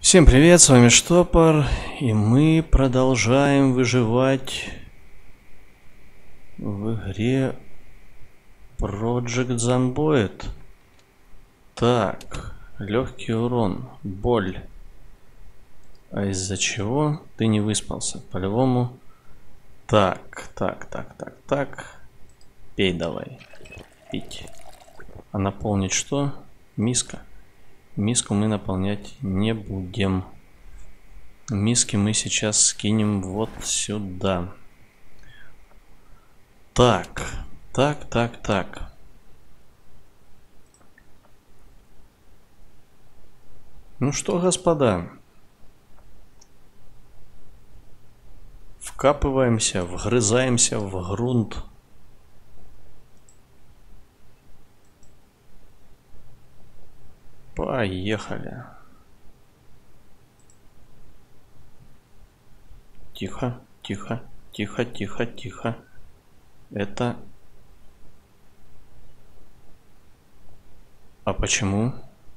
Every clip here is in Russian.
Всем привет, с вами Штопор, и мы продолжаем выживать в игре Project Zomboid. Так, легкий урон, боль. А из-за чего ты не выспался? По-любому. Так. Пей давай. Пить. А наполнить что? Миска. Миску мы наполнять не будем. Миски мы сейчас скинем вот сюда. Так. Ну что, господа, вкапываемся, вгрызаемся в грунт. Поехали. Тихо. Это... А почему?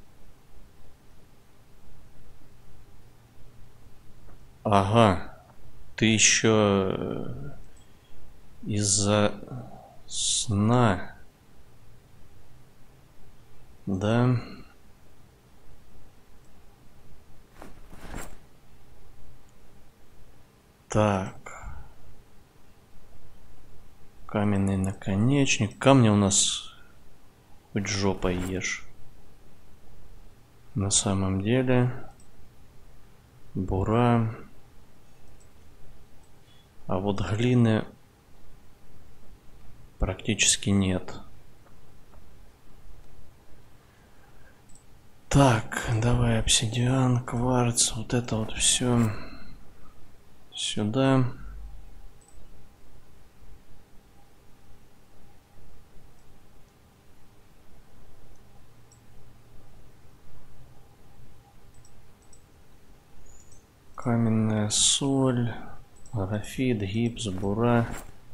Ага. Ты еще из-за сна. Да. Так. Каменный наконечник. Камни у нас хоть жопой ешь. На самом деле. Бура. А вот глины практически нет. Так, давай обсидиан, кварц, вот это вот все сюда. Каменная соль, графит, гипс, бура.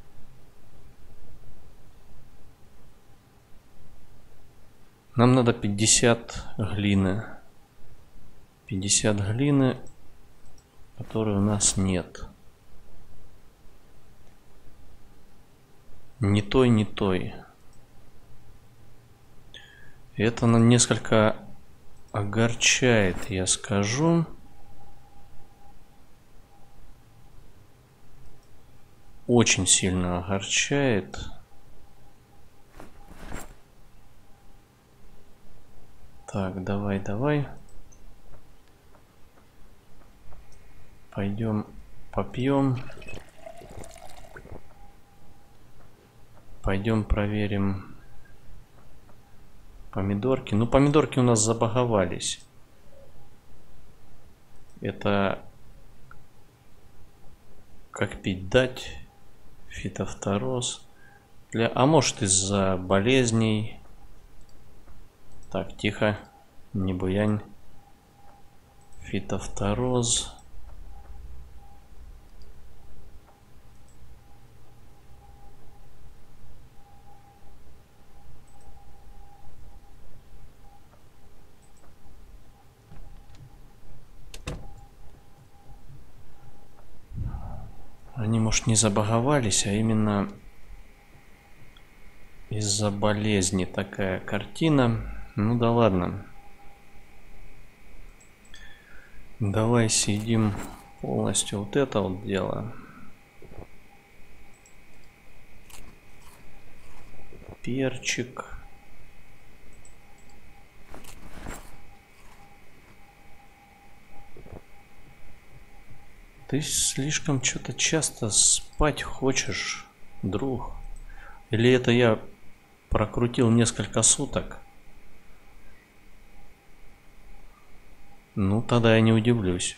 Нам надо 50 глины. 50 глины, которой у нас нет. Ни той. Это нам несколько огорчает, я скажу. Очень сильно огорчает. Так, давай. Пойдем попьем. Пойдем проверим помидорки. Ну, помидорки у нас забаговались. Это как пить дать. Фитофтороз. А может, из-за болезней. Так, тихо. Не буянь. Фитофтороз. Они, может, не забаговались, а именно из-за болезни такая картина. Ну да ладно. Давай съедим полностью вот это вот дело. Перчик. Ты слишком что-то часто спать хочешь, друг. Или это я прокрутил несколько суток? Ну, тогда я не удивлюсь.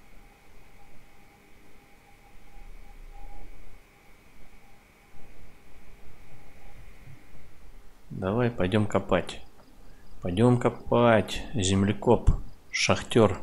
Давай, пойдем копать. Пойдем копать, землекоп, шахтер.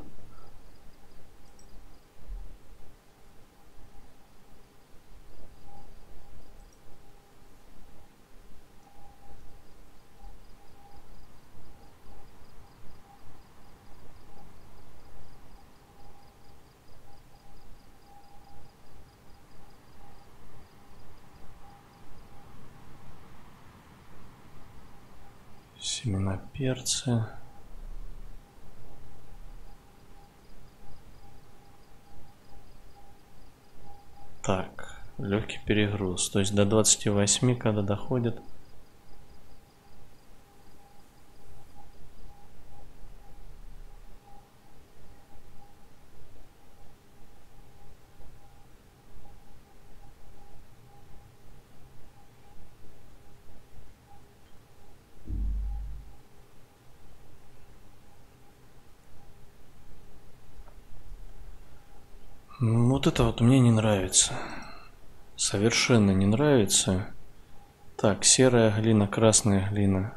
Семена перца. Так, легкий перегруз. То есть до 28, когда доходит. Вот это вот мне не нравится. Совершенно не нравится. Так, серая глина, красная глина.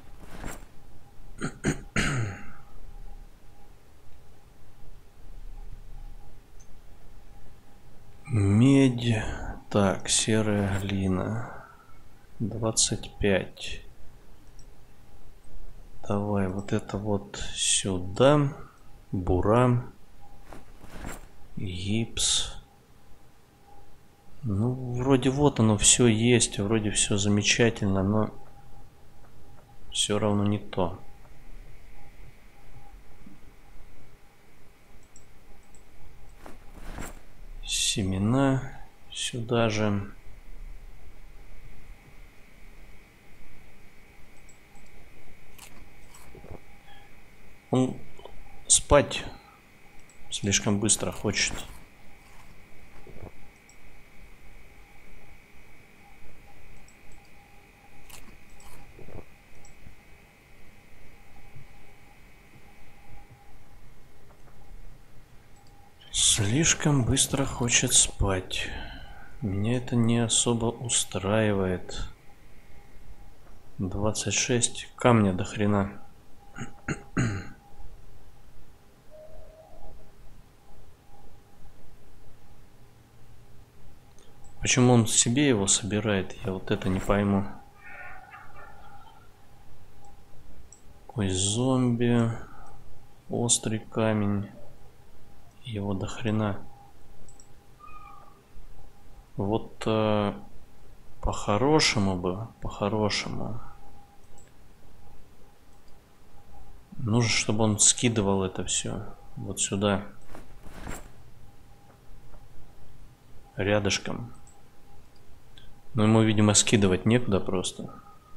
Медь. Так, серая глина. 25. Давай вот это вот сюда. Бура. Гипс. Ну, вроде вот оно все есть, вроде все замечательно, но все равно не то. Семена сюда же. Он спать слишком быстро хочет. Слишком быстро хочет спать. Меня это не особо устраивает. 26 камня до хрена. Почему он себе его собирает, я вот это не пойму. Ой, зомби. Острый камень. Его до хрена. Вот по-хорошему бы, по-хорошему. Нужно, чтобы он скидывал это все вот сюда. Рядышком. Но ему, видимо, скидывать некуда просто.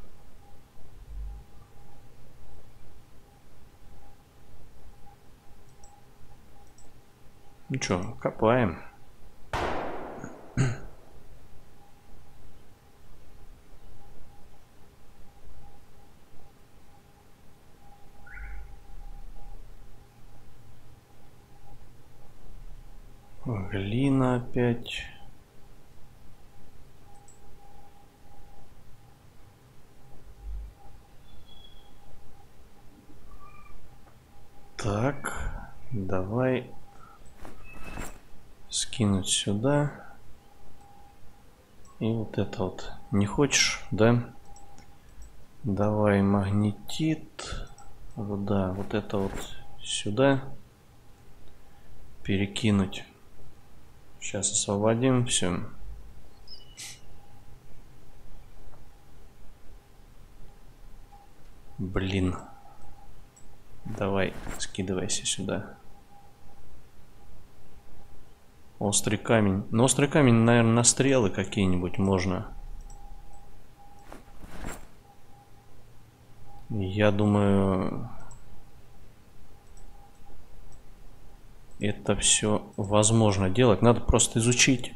Ну что, копаем. Глина опять. Так, давай скинуть сюда. И вот это вот. Не хочешь, да? Давай магнетит. Вот, да, вот это вот сюда. Перекинуть. Сейчас освободим все. Блин. Давай, скидывайся сюда. Острый камень. Но острый камень, наверное, на стрелы какие-нибудь можно. Я думаю, это все возможно делать. Надо просто изучить.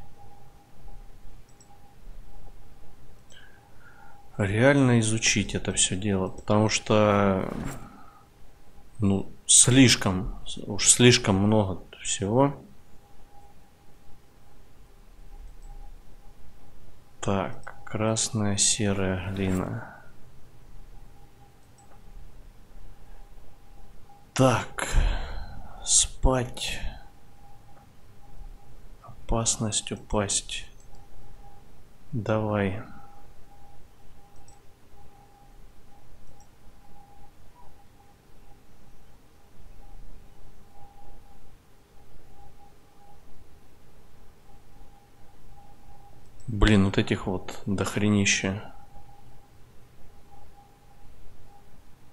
Реально изучить это все дело. Потому что, ну, уж слишком много всего. Так, красная, серая глина. Так, спать. Опасность упасть. Давай. Блин, вот этих вот дохренища.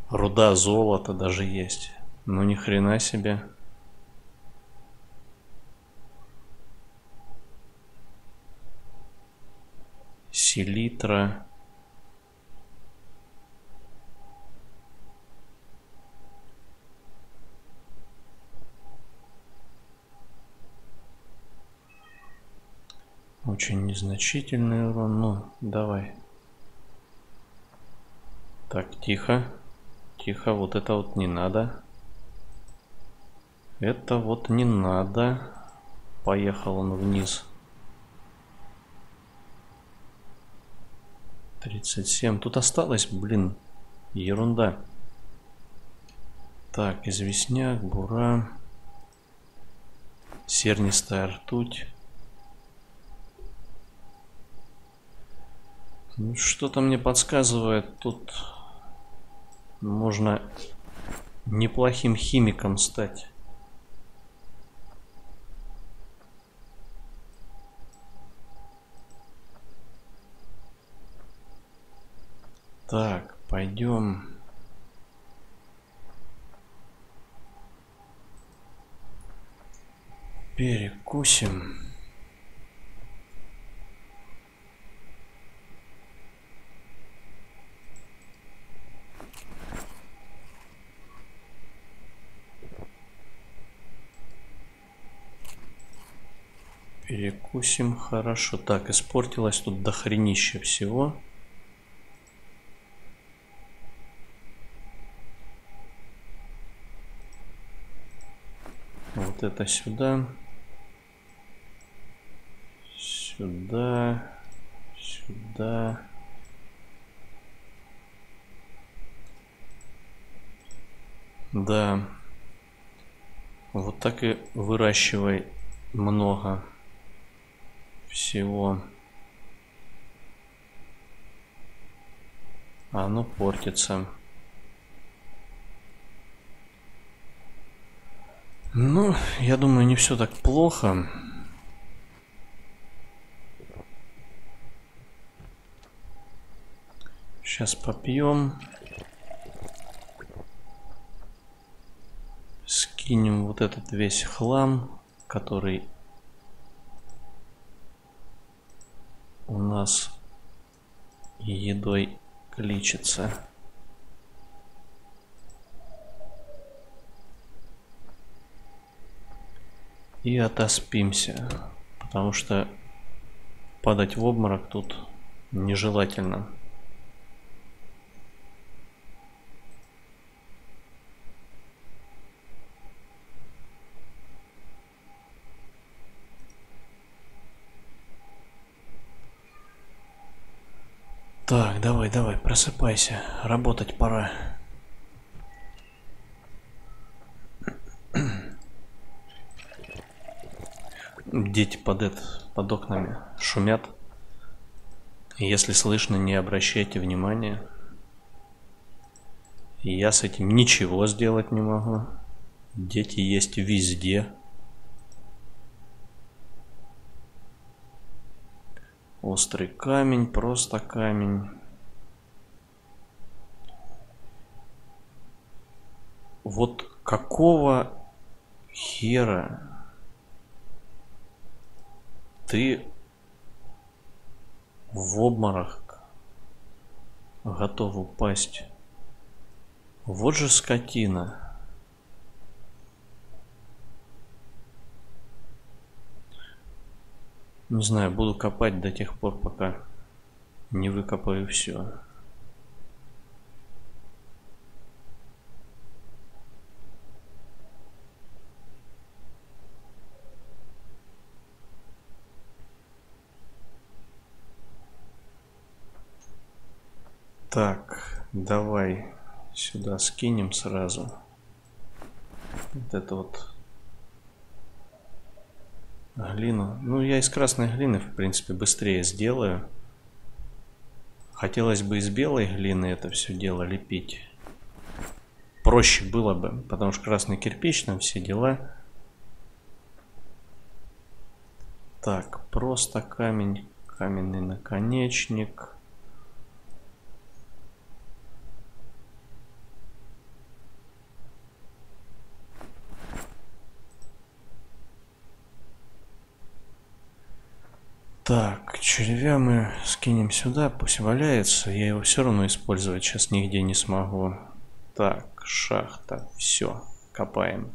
Руда золота даже есть. Ну ни хрена себе. Селитра. Очень незначительный урон. Ну, давай. Так, тихо. Тихо, вот это вот не надо. Это вот не надо. Поехал он вниз. 37. Тут осталось, блин, ерунда. Так, известняк, бура. Сернистая ртуть. Ну, что-то мне подсказывает, тут можно неплохим химиком стать. Так, пойдем. Перекусим. Перекусим хорошо. Так, испортилось тут дохренища всего. Вот это сюда. Сюда. Сюда. Да. Вот так и выращивай много всего. А оно портится. Ну, я думаю, не все так плохо. Сейчас попьем. Скинем вот этот весь хлам, который у нас едой кличется. И отоспимся, потому что падать в обморок тут нежелательно. Так, давай, давай, просыпайся, работать пора. Дети под окнами шумят. Если слышно, не обращайте внимания. Я с этим ничего сделать не могу. Дети есть везде. Острый камень, просто камень. Вот какого хера ты в обморок готов упасть? Вот же скотина. Не знаю, буду копать до тех пор, пока не выкопаю все. Так, давай сюда скинем сразу. Вот это вот глину. Ну, я из красной глины, в принципе, быстрее сделаю. Хотелось бы из белой глины это все дело лепить. Проще было бы, потому что красный кирпич, там все дела. Так, просто камень, каменный наконечник. Так, червя мы скинем сюда, пусть валяется. Я его все равно использовать сейчас нигде не смогу. Так, шахта, все, копаем.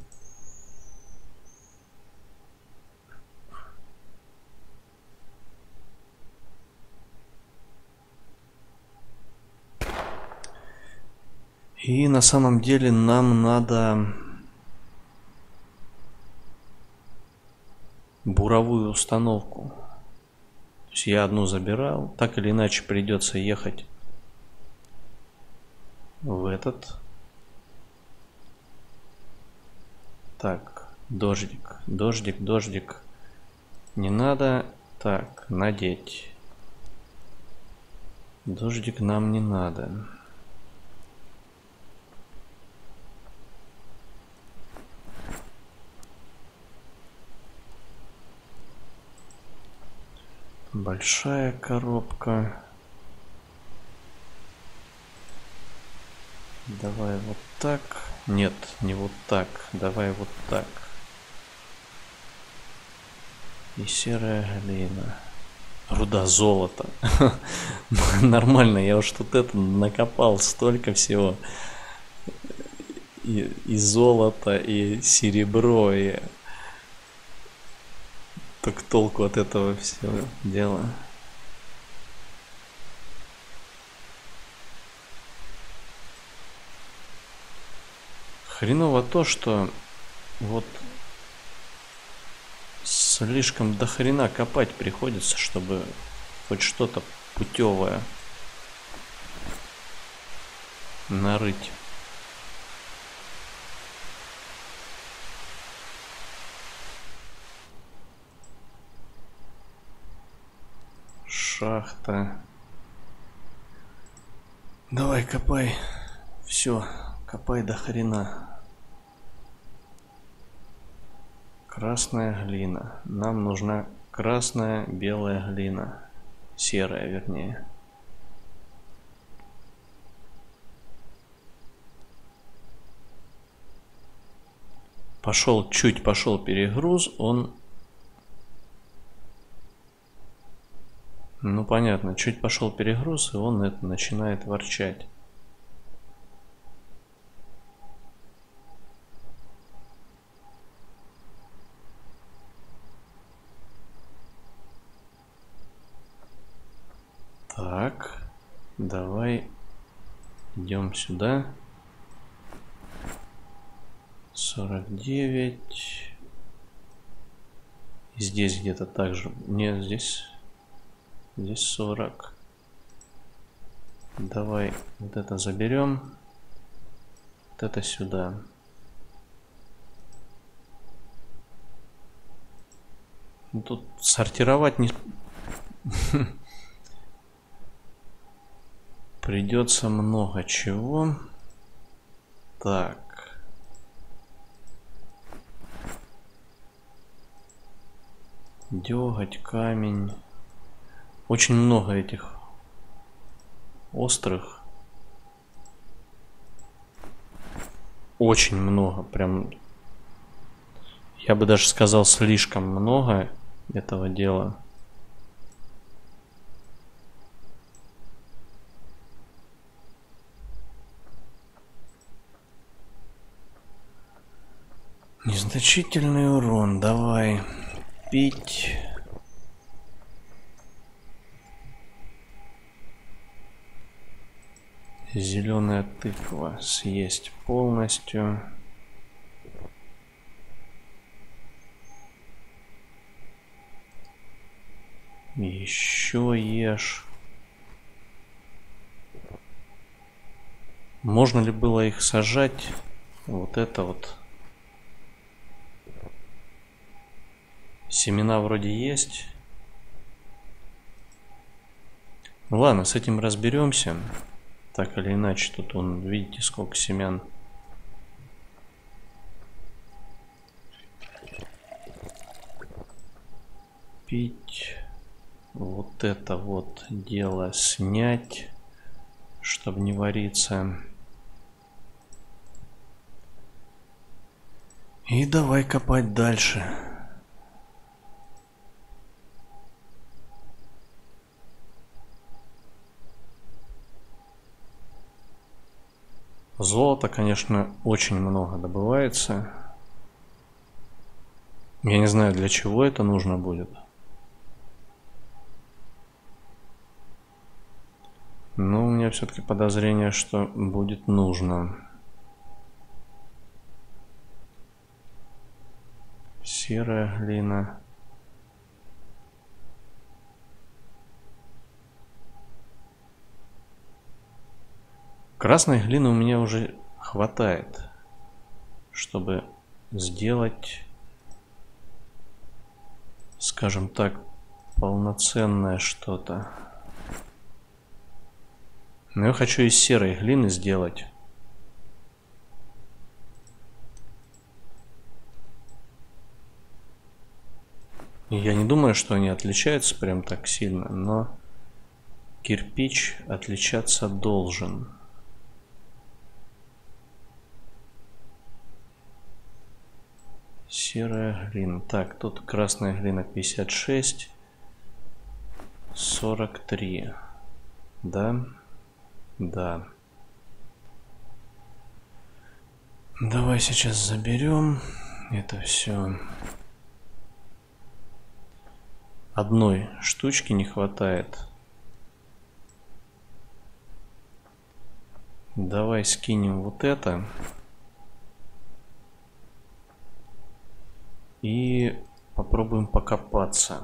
И на самом деле нам надо буровую установку. То есть я одну забирал, так или иначе придется ехать в этот. Так, дождик, дождик, дождик. Не надо. Так, надеть. Дождик нам не надо. Большая коробка. Давай вот так. Нет, не вот так. Давай вот так. И серая глина. Руда золота. Нормально, я уж тут это накопал столько всего. И золото, и серебро, и... Так толку от этого всего дела. Хреново то, что вот слишком до хрена копать приходится, чтобы хоть что-то путевое нарыть. Шахта. Давай, копай. Все, копай до хрена. Красная глина. Нам нужна красная, белая глина. Серая, вернее. Пошел перегруз, он... Ну понятно, чуть пошел перегруз, и он это начинает ворчать. Так, давай идем сюда. 49. Здесь где-то так же. Нет, здесь 40. Давай вот это заберем. Вот это сюда. Ну, тут сортировать не... Придется много чего. Так. Дёготь, камень. Очень много этих острых. Очень много. Прям, я бы даже сказал, слишком много этого дела. Незначительный урон. Давай пить. Зеленая тыква съесть полностью. Еще ешь. Можно ли было их сажать? Вот это вот. Семена вроде есть. Ну ладно, с этим разберемся. Так или иначе, тут он, видите, сколько семян. Пить. Вот это вот дело снять, чтобы не вариться. И давай копать дальше. Золота, конечно, очень много добывается. Я не знаю, для чего это нужно будет. Но у меня все-таки подозрение, что будет нужно. Серая глина. Красной глины у меня уже хватает, чтобы сделать, скажем так, полноценное что-то. Но я хочу из серой глины сделать. И я не думаю, что они отличаются прям так сильно, но кирпич отличаться должен. Серая глина. Так, тут красная глина 56, 43. Да? Да. Давай сейчас заберем это все. Одной штучки не хватает. Давай скинем вот это. И попробуем покопаться.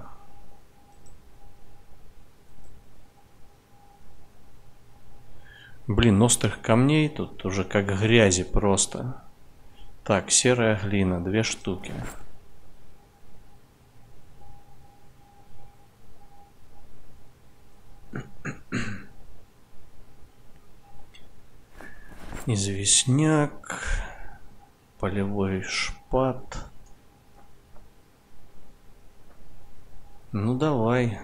Блин, острых камней тут уже как грязи просто. Так, серая глина, 2 штуки. Известняк, полевой шпат. Ну давай.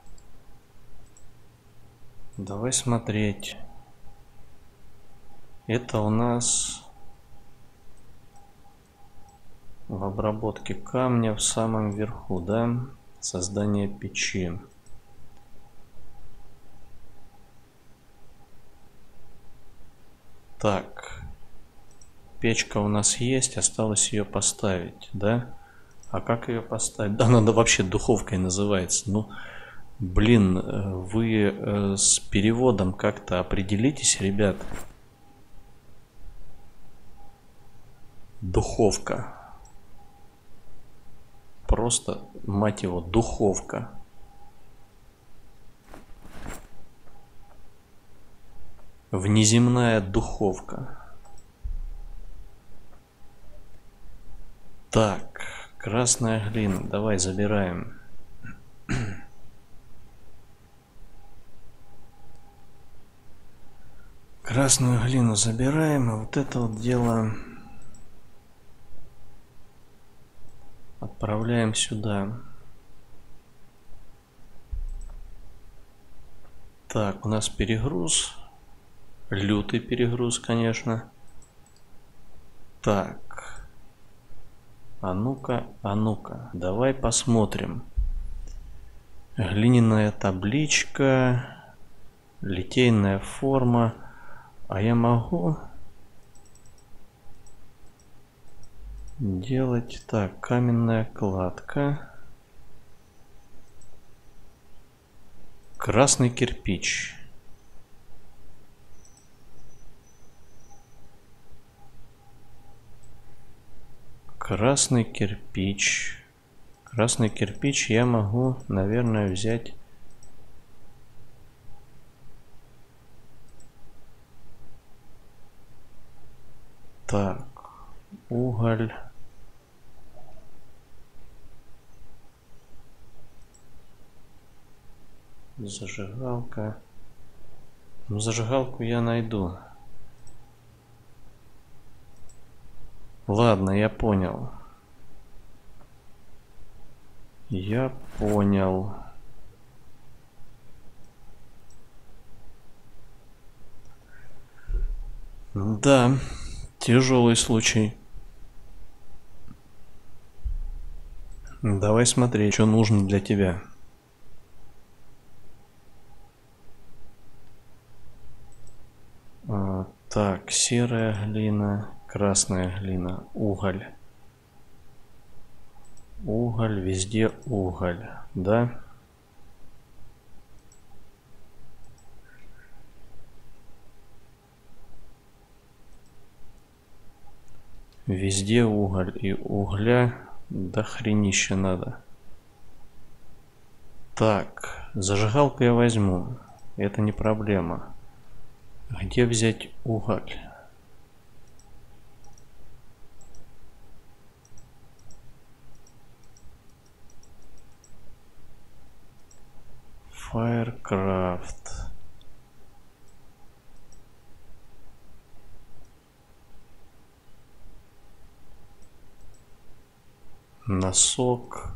Давай смотреть. Это у нас в обработке камня в самом верху, да? Создание печи. Так. Печка у нас есть, осталось ее поставить, да? А как ее поставить? Да, надо вообще духовкой называется. Ну, блин, вы с переводом как-то определитесь, ребят. Духовка. Просто, мать его, духовка. Внеземная духовка. Так, красная глина. Давай забираем. Красную глину забираем. А вот это вот дело отправляем сюда. Так, у нас перегруз. Лютый перегруз, конечно. Так. А ну-ка, давай посмотрим. Глиняная табличка, литейная форма. А я могу делать так, каменная кладка, красный кирпич. Красный кирпич. Красный кирпич я могу, наверное, взять. Так, уголь. Зажигалка. Ну, зажигалку я найду. Ладно, я понял. Я понял. Да, тяжелый случай. Давай смотреть, что нужно для тебя. Так, серая глина, красная глина, уголь. Уголь, везде уголь, да? Везде уголь, и угля до хренища надо. Так, зажигалку я возьму, это не проблема. Где взять уголь? Firecraft. Носок.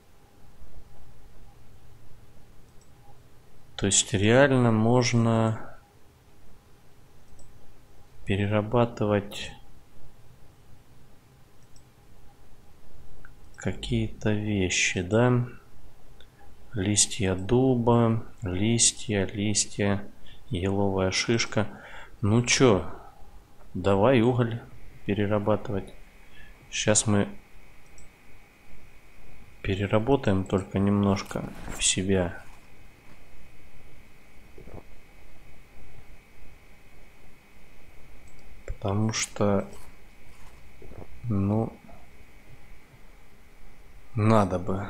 То есть реально можно перерабатывать какие-то вещи, да? Листья дуба, листья, еловая шишка. Ну чё, давай уголь перерабатывать. Сейчас мы переработаем только немножко в себя. Потому что, ну, надо бы.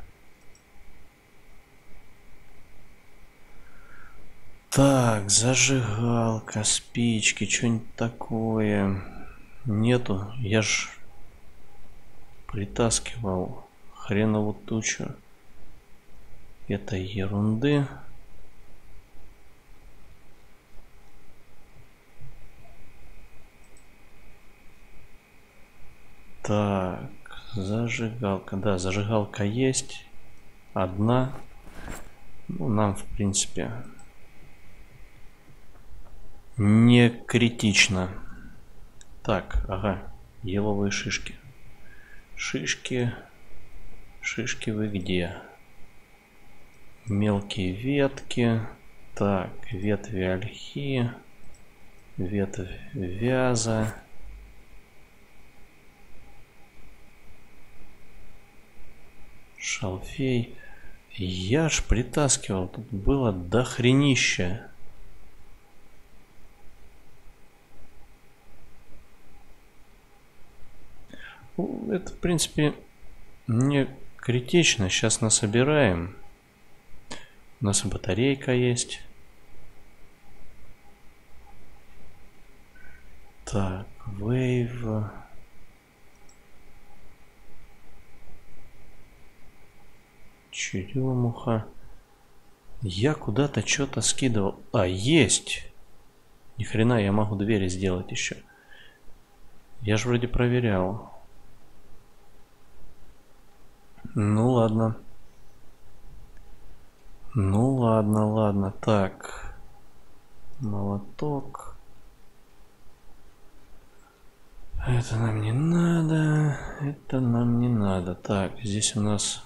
Так, зажигалка, спички, что-нибудь такое. Нету, я ж притаскивал хренову тучу этой ерунды. Так, зажигалка. Да, зажигалка есть. Одна. Ну, нам, в принципе, не критично. Так, ага. Еловые шишки. Шишки. Шишки вы где? Мелкие ветки. Так, ветви ольхи. Ветвь вяза. Шалфей. Я ж притаскивал. Тут было дохренища. Ну, это, в принципе, не критично. Сейчас насобираем. У нас и батарейка есть. Так, wave. Черемуха. Я куда-то что-то скидывал. А, есть. Ни хрена, я могу двери сделать еще. Я же вроде проверял. Ну ладно. Ну ладно, ладно. Так. Молоток. Это нам не надо. Это нам не надо. Так, здесь у нас...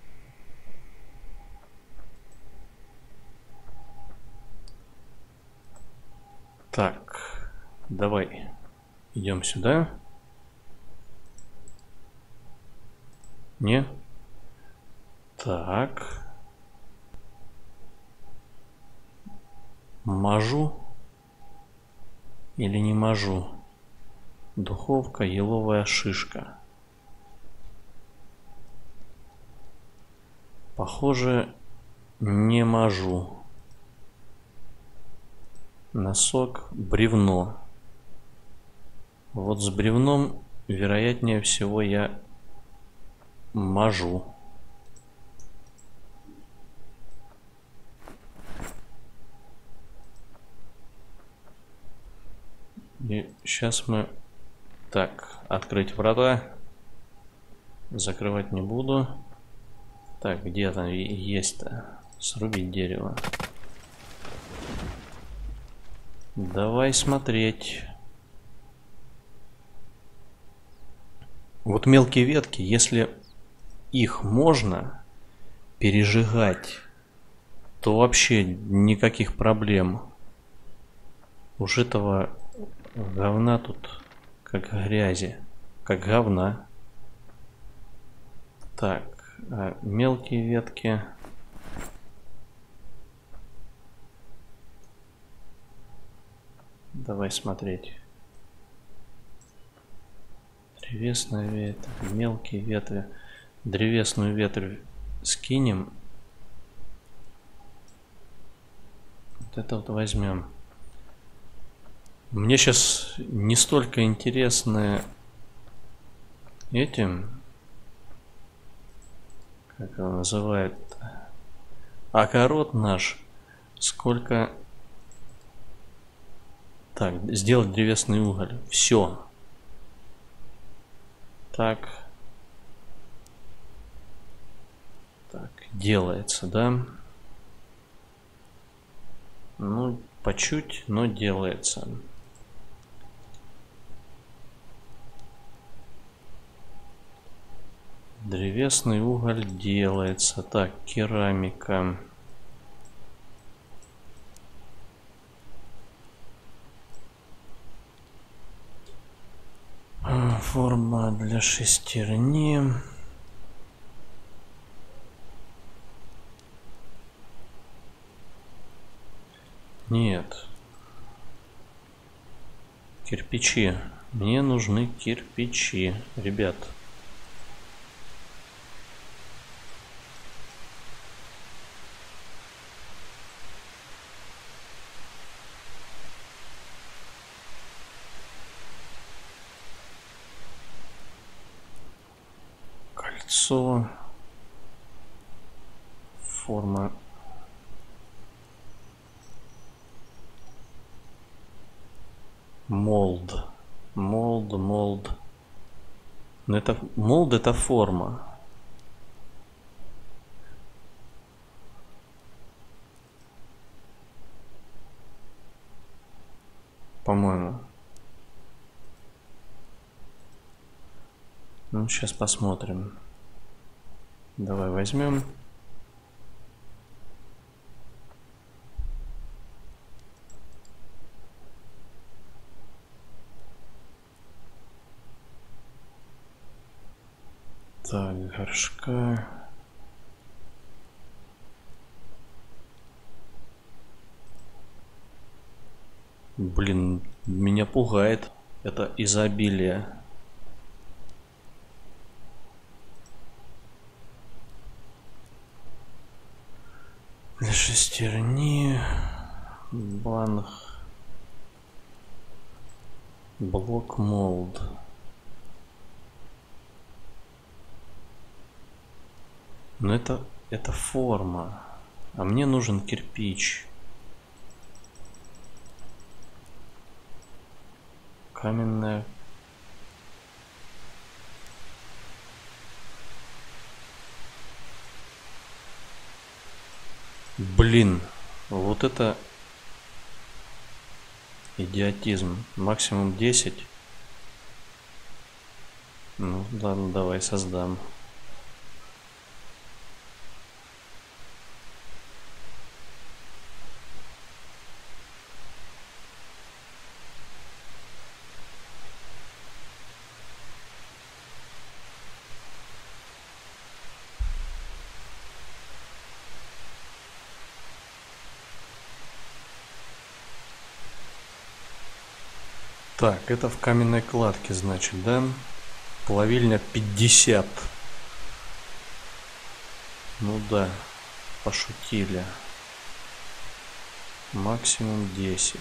Так, давай идем сюда. Не? Так. Мажу или не мажу? Духовка, еловая шишка. Похоже, не мажу. Носок, бревно. Вот с бревном, вероятнее всего, я мажу. И сейчас мы... Так, открыть врата. Закрывать не буду. Так, где там есть-то? Срубить дерево. Давай смотреть. Вот мелкие ветки, если их можно пережигать, то вообще никаких проблем. Уж этого говна тут как грязи, как говна. Так, мелкие ветки. Давай смотреть. Древесная ветвь, мелкие ветви. Древесную ветвь скинем. Вот это вот возьмем. Мне сейчас не столько интересны этим, как его называют, огород наш, сколько... Так, сделать древесный уголь. Все. Так. Так, делается, да? Ну, по чуть, но делается. Древесный уголь делается. Так, керамика. Форма для шестерни. Нет. Кирпичи. Мне нужны кирпичи, ребят. Кольцо. Форма. Молд. Молд. Но это молд, это форма. По-моему. Ну, сейчас посмотрим. Давай возьмем. Так, горшка. Блин, меня пугает это изобилие. Для шестерни. Банк. Блок молд. Но это форма. А мне нужен кирпич. Каменная. Блин, вот это идиотизм. Максимум 10. Ну ладно, давай создам. Так, это в каменной кладке, значит, да? Плавильня 50. Ну да, пошутили. Максимум 10.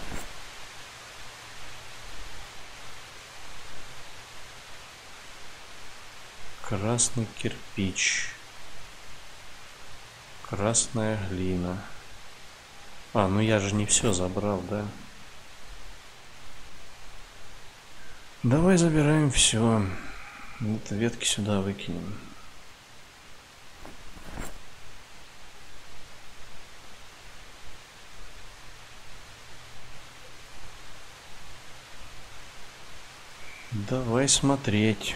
Красный кирпич. Красная глина. А, ну я же не все забрал, да? Давай забираем все. Это ветки сюда выкинем. Давай смотреть.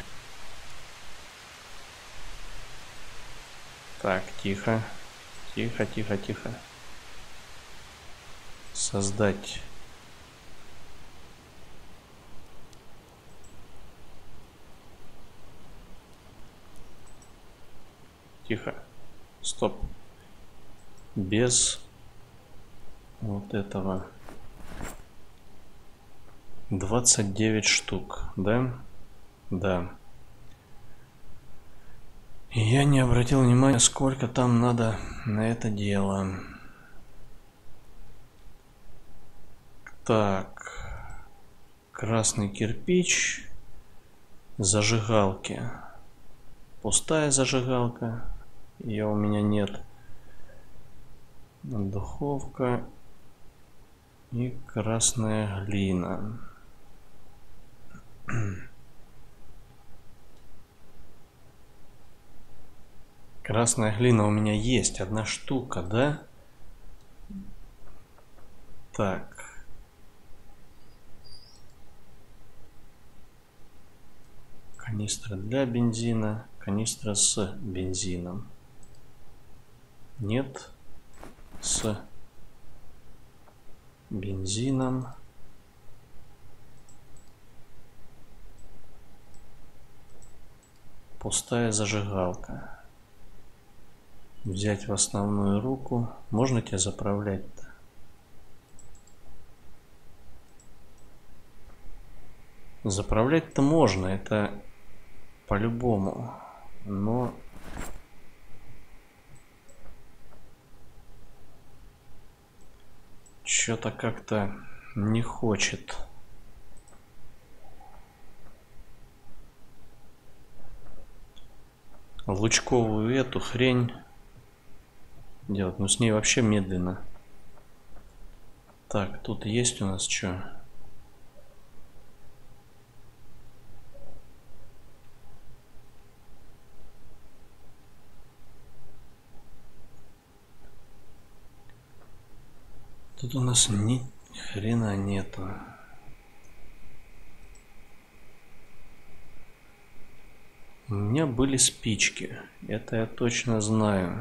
Так, тихо. Тихо. Создать Тихо. Стоп. Без вот этого. 29 штук, да? Да. И я не обратил внимания, сколько там надо на это дело. Так. Красный кирпич. Зажигалки. Пустая зажигалка. Ее у меня нет. Духовка. И красная глина. Красная глина у меня есть. Одна штука, да? Так. Канистра для бензина. Канистра с бензином. Нет. С бензином. Пустая зажигалка. Взять в основную руку. Можно тебя заправлять-то? Заправлять-то можно, это по-любому. Но что-то как-то не хочет. Лучковую эту хрень делать. Ну с ней вообще медленно. Так, тут есть у нас что? Тут у нас ни хрена нету. У меня были спички. Это я точно знаю.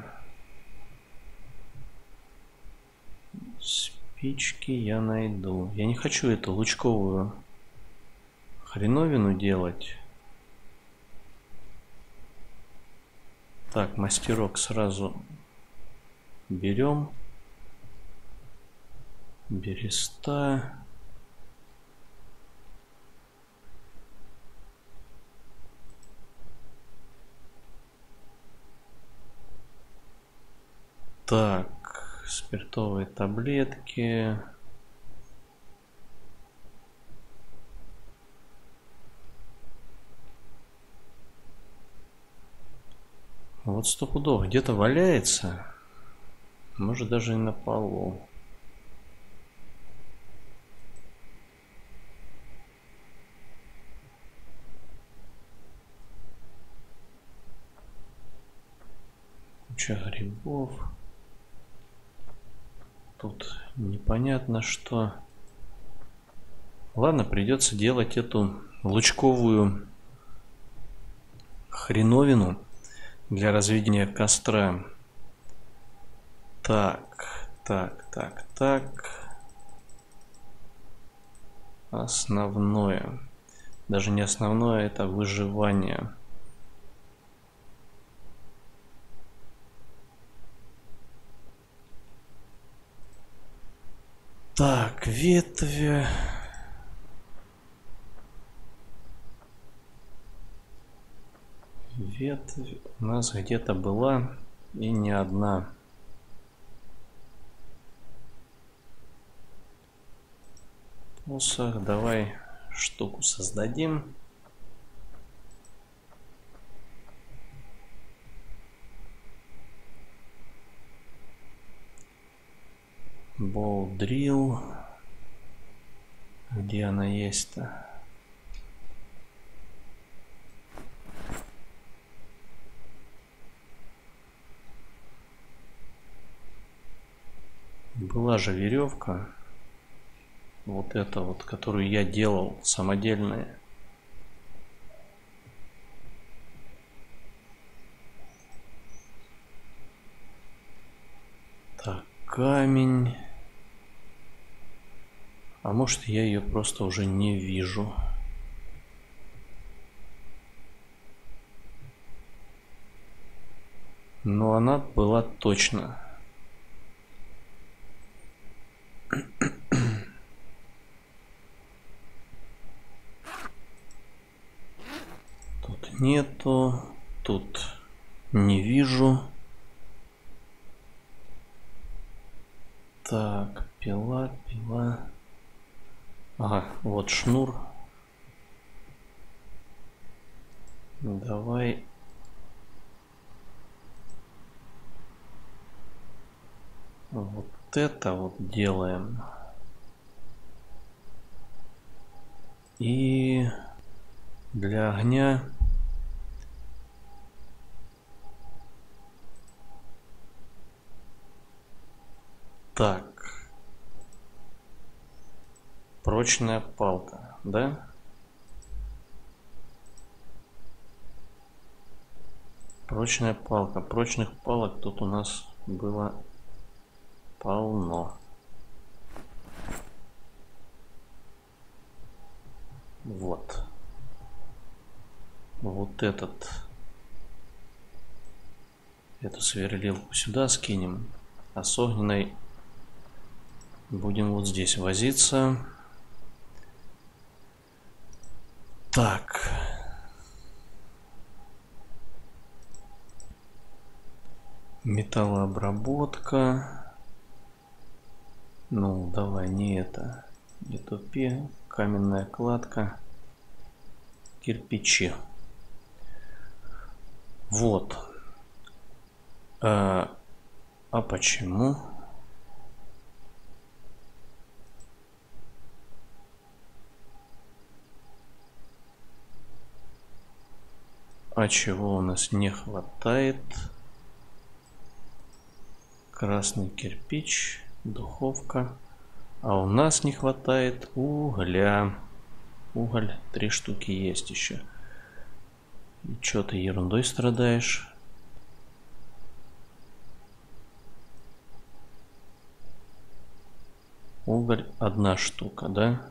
Спички я найду. Я не хочу эту лучковую хреновину делать. Так, мастерок сразу берем. Береста. Так, спиртовые таблетки. Вот стопудово где-то валяется. Может даже и на полу. Куча грибов. Тут непонятно что. Ладно, придется делать эту лучковую хреновину для разведения костра. Так. Основное. Даже не основное, это выживание. Так, ветви. Ветвь у нас где-то была и не одна. Посох, давай штуку создадим. Боудрил. Где она есть-то? Была же веревка. Вот эта вот, которую я делал, самодельная. Так, камень. А может, я ее просто уже не вижу. Но она была точно. Тут нету. Тут не вижу. Так, пила. Ага, вот шнур. Давай. Вот это вот делаем. И для огня так. Прочная палка, да? Прочная палка. Прочных палок тут у нас было полно. Вот. Вот эту сверлилку сюда скинем. А с огненной будем вот здесь возиться. Так. Металлообработка. Ну, давай не это. Не тупи. Каменная кладка. Кирпичи. Вот. А почему? А чего у нас не хватает? Красный кирпич, духовка. А у нас не хватает угля. Уголь 3 штуки есть еще. И чё ты ерундой страдаешь? Уголь 1 штука, да?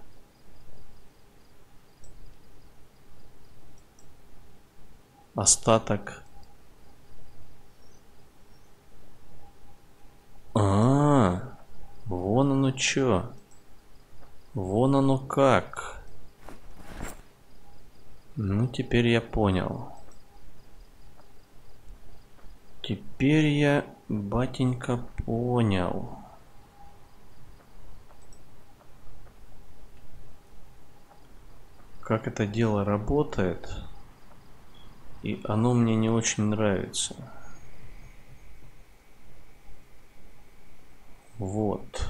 Остаток. Вон оно чё. Вон оно как. Ну, теперь я понял. Теперь я, батенька, понял. Как это дело работает. И оно мне не очень нравится. Вот.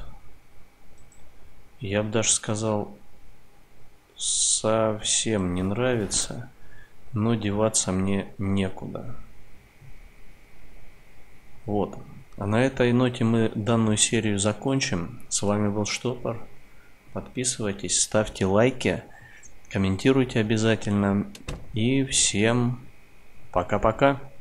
Я бы даже сказал, совсем не нравится, но деваться мне некуда. Вот. А на этой ноте мы данную серию закончим. С вами был Штопор. Подписывайтесь, ставьте лайки, комментируйте обязательно. И всем пока-пока.